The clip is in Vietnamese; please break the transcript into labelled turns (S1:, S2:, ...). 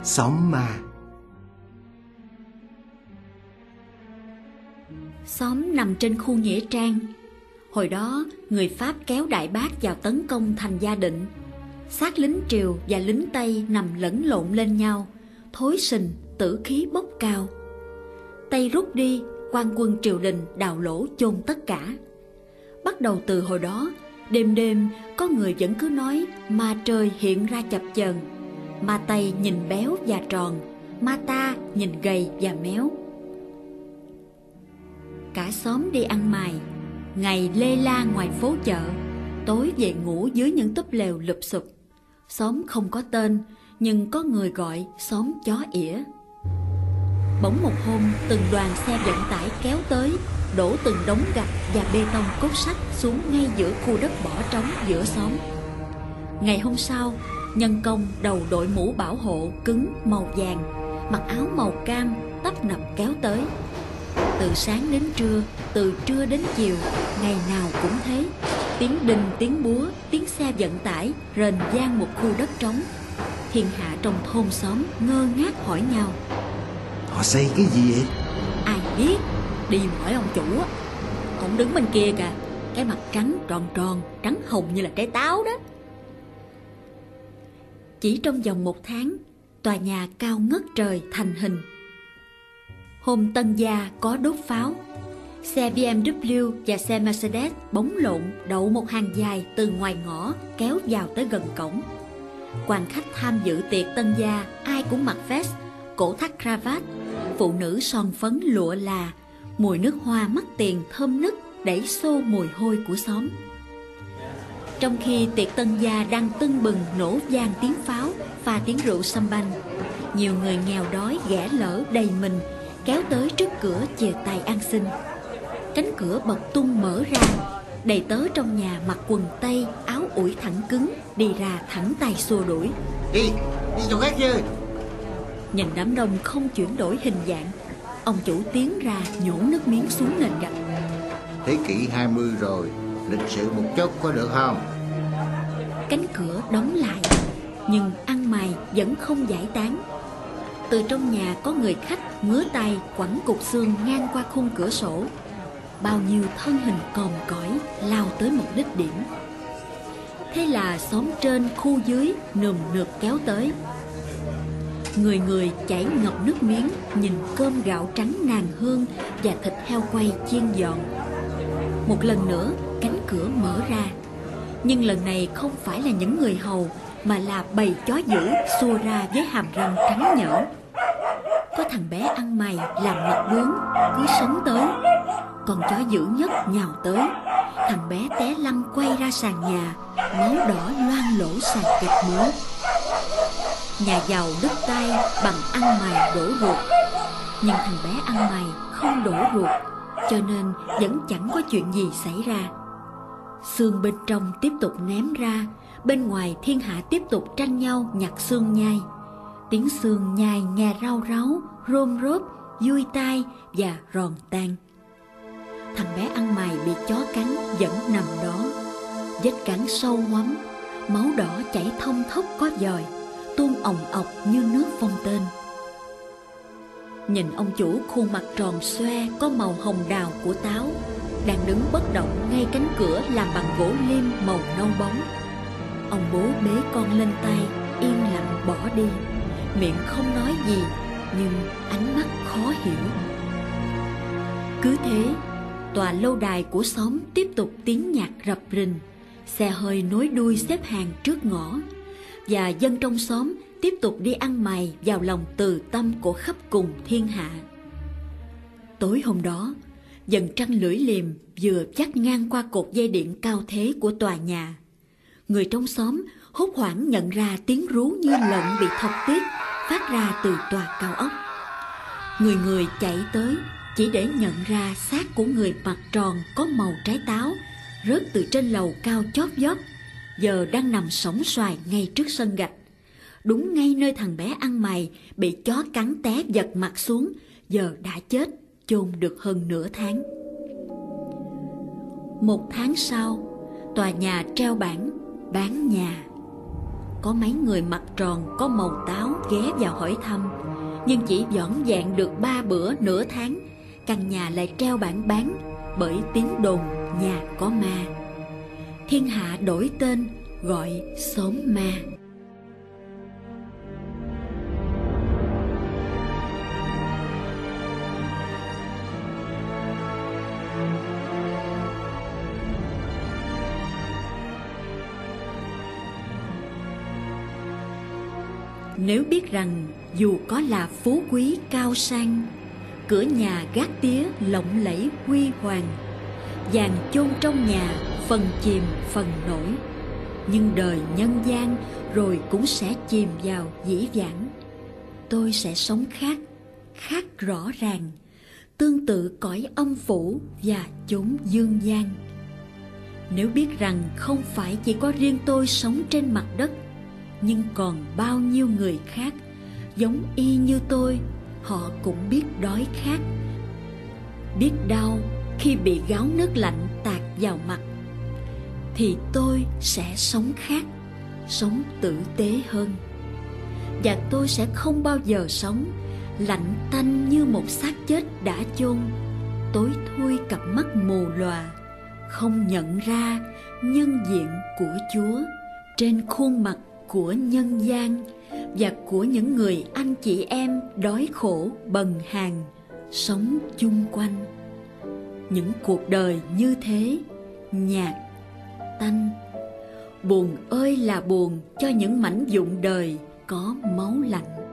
S1: Xóm ma.
S2: Xóm nằm trên khu nghĩa trang. Hồi đó, người Pháp kéo Đại Bác vào tấn công thành Gia Định. Xác lính Triều và lính Tây nằm lẫn lộn lên nhau, thối sình, tử khí bốc cao. Tây rút đi, quan quân triều đình đào lỗ chôn tất cả. Bắt đầu từ hồi đó, đêm đêm có người vẫn cứ nói ma trời hiện ra chập chờn. Ma Tây nhìn béo và tròn, ma ta nhìn gầy và méo. Cả xóm đi ăn mày, ngày lê la ngoài phố chợ, tối về ngủ dưới những túp lều lụp xụp. Xóm không có tên, nhưng có người gọi xóm chó ỉa. Bỗng một hôm, từng đoàn xe vận tải kéo tới, đổ từng đống gạch và bê tông cốt sắt xuống ngay giữa khu đất bỏ trống giữa xóm. Ngày hôm sau, nhân công đầu đội mũ bảo hộ cứng màu vàng, mặc áo màu cam, tấp nập kéo tới. Từ sáng đến trưa, từ trưa đến chiều, ngày nào cũng thế. Tiếng đinh, tiếng búa, tiếng xe vận tải rền vang một khu đất trống. Thiên hạ trong thôn xóm ngơ ngác hỏi nhau:
S1: Họ xây cái gì vậy?
S2: Ai biết, đi hỏi ông chủ á. Ông đứng bên kia kìa, cái mặt trắng tròn tròn, trắng hồng như là trái táo đó. Chỉ trong vòng 1 tháng, tòa nhà cao ngất trời thành hình. Hôm Tân Gia có đốt pháo. Xe BMW và xe Mercedes bóng lộn đậu một hàng dài từ ngoài ngõ kéo vào tới gần cổng. Quan khách tham dự tiệc Tân Gia ai cũng mặc vest, cổ thắt cravat, phụ nữ son phấn lụa là, mùi nước hoa mắc tiền thơm nức đẩy xô mùi hôi của xóm. Trong khi tiệc Tân Gia đang tưng bừng nổ vang tiếng pháo, pha tiếng rượu sâm banh, nhiều người nghèo đói ghẻ lỡ đầy mình kéo tới trước cửa chìa tay ăn xin. Cánh cửa bật tung mở ra, đầy tớ trong nhà mặc quần tây, áo ủi thẳng cứng đi ra thẳng tay xua đuổi.
S1: Đi chỗ khác chứ.
S2: Nhìn đám đông không chuyển đổi hình dạng, ông chủ tiến ra nhổ nước miếng xuống nền gạch.
S1: Thế kỷ 20 rồi, lịch sự một chút có được không?
S2: Cánh cửa đóng lại, nhưng ăn mày vẫn không giải tán. Từ trong nhà có người khách ngứa tay quẳng cục xương ngang qua khung cửa sổ. Bao nhiêu thân hình còm cõi lao tới một đích điểm. Thế là xóm trên khu dưới nườm nượp kéo tới. Người người chảy ngập nước miếng nhìn cơm gạo trắng nàn hương và thịt heo quay chiên giòn. Một lần nữa cánh cửa mở ra, nhưng lần này không phải là những người hầu, mà là bầy chó dữ xua ra với hàm răng trắng nhợn. Có thằng bé ăn mày làm mặt bướm cứ sống tới. Con chó dữ nhất nhào tới, thằng bé té lăn quay ra sàn nhà, máu đỏ loang lổ sàn gạch mới. Nhà giàu đứt tay bằng ăn mày đổ ruột, nhưng thằng bé ăn mày không đổ ruột, cho nên vẫn chẳng có chuyện gì xảy ra. Xương bên trong tiếp tục ném ra, bên ngoài thiên hạ tiếp tục tranh nhau nhặt xương nhai. Tiếng xương nhai nghe rau ráu, rôm rốp, vui tai và ròn tan. Thằng bé ăn mày bị chó cắn vẫn nằm đó, vết cắn sâu hoắm, máu đỏ chảy thông thốc có vòi, tuôn ồng ọc như nước phong tên. Nhìn ông chủ khuôn mặt tròn xoe có màu hồng đào của táo đang đứng bất động ngay cánh cửa làm bằng gỗ liêm màu nâu bóng. Ông bố bế con lên tay, yên lặng bỏ đi, miệng không nói gì, nhưng ánh mắt khó hiểu. Cứ thế, tòa lâu đài của xóm tiếp tục tiếng nhạc rập rình, xe hơi nối đuôi xếp hàng trước ngõ, và dân trong xóm tiếp tục đi ăn mày vào lòng từ tâm của khắp cùng thiên hạ. Tối hôm đó, dần trăng lưỡi liềm vừa vắt ngang qua cột dây điện cao thế của tòa nhà. Người trong xóm hốt hoảng nhận ra tiếng rú như lợn bị thọc tiết phát ra từ tòa cao ốc. Người người chạy tới chỉ để nhận ra xác của người mặt tròn có màu trái táo rớt từ trên lầu cao chót vót, giờ đang nằm sõng soài ngay trước sân gạch, đúng ngay nơi thằng bé ăn mày bị chó cắn té giật mặt xuống, giờ đã chết, chôn được hơn nửa tháng. 1 tháng sau, tòa nhà treo bảng bán nhà. có mấy người mặt tròn có màu táo ghé vào hỏi thăm, nhưng chỉ vỏn vẹn được 3 bữa nửa tháng, căn nhà lại treo bảng bán bởi tiếng đồn nhà có ma. Thiên hạ đổi tên gọi xóm ma. Nếu biết rằng dù có là phú quý cao sang, cửa nhà gác tía lộng lẫy huy hoàng, vàng chôn trong nhà phần chìm phần nổi, nhưng đời nhân gian rồi cũng sẽ chìm vào dĩ vãng. Tôi sẽ sống khác, khác rõ ràng, tương tự cõi âm phủ và chốn dương gian. Nếu biết rằng không phải chỉ có riêng tôi sống trên mặt đất, nhưng còn bao nhiêu người khác giống y như tôi, họ cũng biết đói khát, biết đau khi bị gáo nước lạnh tạt vào mặt, thì tôi sẽ sống khác, sống tử tế hơn. Và tôi sẽ không bao giờ sống lạnh tanh như một xác chết đã chôn, tối thui cặp mắt mù lòa, không nhận ra nhân diện của Chúa trên khuôn mặt của nhân gian và của những người anh chị em đói khổ bần hàn sống chung quanh. Những cuộc đời như thế nhạt, tanh, buồn ơi là buồn cho những mảnh vụn đời có máu lạnh.